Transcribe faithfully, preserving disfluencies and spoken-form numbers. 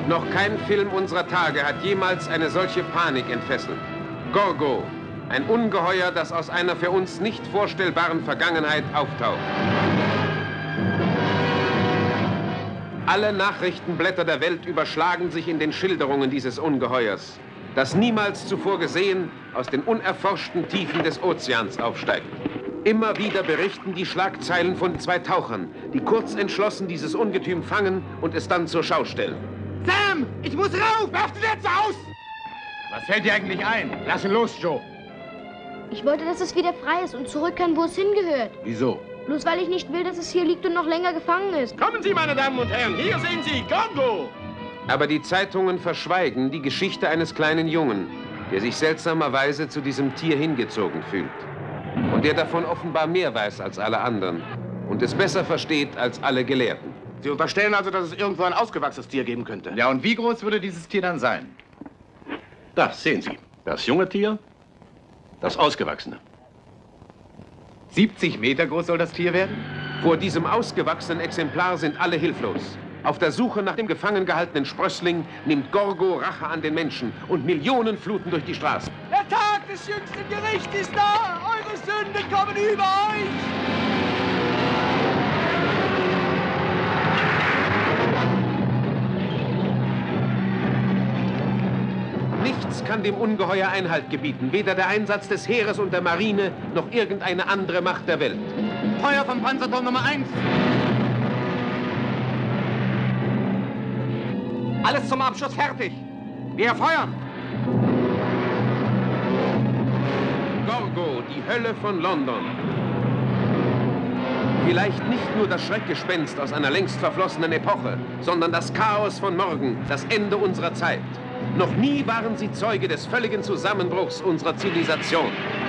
Noch kein Film unserer Tage hat jemals eine solche Panik entfesselt. Gorgo, ein Ungeheuer, das aus einer für uns nicht vorstellbaren Vergangenheit auftaucht. Alle Nachrichtenblätter der Welt überschlagen sich in den Schilderungen dieses Ungeheuers, das niemals zuvor gesehen aus den unerforschten Tiefen des Ozeans aufsteigt. Immer wieder berichten die Schlagzeilen von zwei Tauchern, die kurz entschlossen dieses Ungetüm fangen und es dann zur Schau stellen. Sam, ich muss rauf! Werft die Netze aus! Was fällt dir eigentlich ein? Lass ihn los, Joe. Ich wollte, dass es wieder frei ist und zurück kann, wo es hingehört. Wieso? Bloß weil ich nicht will, dass es hier liegt und noch länger gefangen ist. Kommen Sie, meine Damen und Herren, hier sehen Sie Gorgo! Aber die Zeitungen verschweigen die Geschichte eines kleinen Jungen, der sich seltsamerweise zu diesem Tier hingezogen fühlt. Und der davon offenbar mehr weiß als alle anderen und es besser versteht als alle Gelehrten. Sie unterstellen also, dass es irgendwo ein ausgewachsenes Tier geben könnte? Ja, und wie groß würde dieses Tier dann sein? Das sehen Sie. Das junge Tier, das ausgewachsene. siebzig Meter groß soll das Tier werden? Vor diesem ausgewachsenen Exemplar sind alle hilflos. Auf der Suche nach dem gefangen gehaltenen Sprössling nimmt Gorgo Rache an den Menschen und Millionen fluten durch die Straßen. Der Tag des jüngsten Gerichts ist da! Eure Sünden kommen über euch! Nichts kann dem Ungeheuer Einhalt gebieten, weder der Einsatz des Heeres und der Marine, noch irgendeine andere Macht der Welt. Feuer vom Panzerturm Nummer eins! Alles zum Abschuss fertig! Wir feuern! Gorgo, die Hölle von London. Vielleicht nicht nur das Schreckgespenst aus einer längst verflossenen Epoche, sondern das Chaos von morgen, das Ende unserer Zeit. Noch nie waren sie Zeuge des völligen Zusammenbruchs unserer Zivilisation.